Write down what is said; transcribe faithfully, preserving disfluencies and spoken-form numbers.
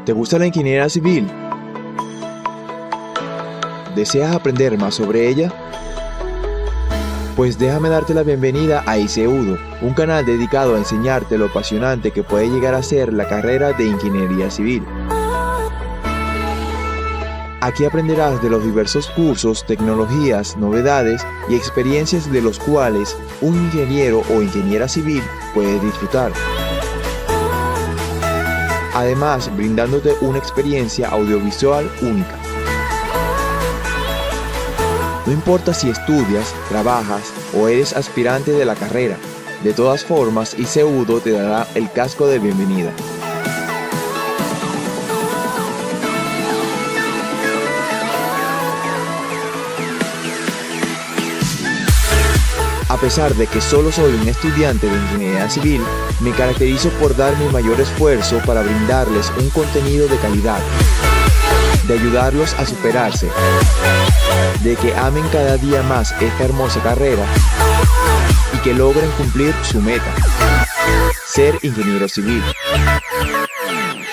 ¿Te gusta la ingeniería civil? ¿Deseas aprender más sobre ella? Pues déjame darte la bienvenida a ICEUDO, un canal dedicado a enseñarte lo apasionante que puede llegar a ser la carrera de Ingeniería Civil. Aquí aprenderás de los diversos cursos, tecnologías, novedades y experiencias de los cuales un ingeniero o ingeniera civil puede disfrutar. Además, brindándote una experiencia audiovisual única. No importa si estudias, trabajas o eres aspirante de la carrera, de todas formas ICEUDO te dará el casco de bienvenida. A pesar de que solo soy un estudiante de Ingeniería Civil, me caracterizo por dar mi mayor esfuerzo para brindarles un contenido de calidad, de ayudarlos a superarse, de que amen cada día más esta hermosa carrera y que logren cumplir su meta, ser ingeniero civil.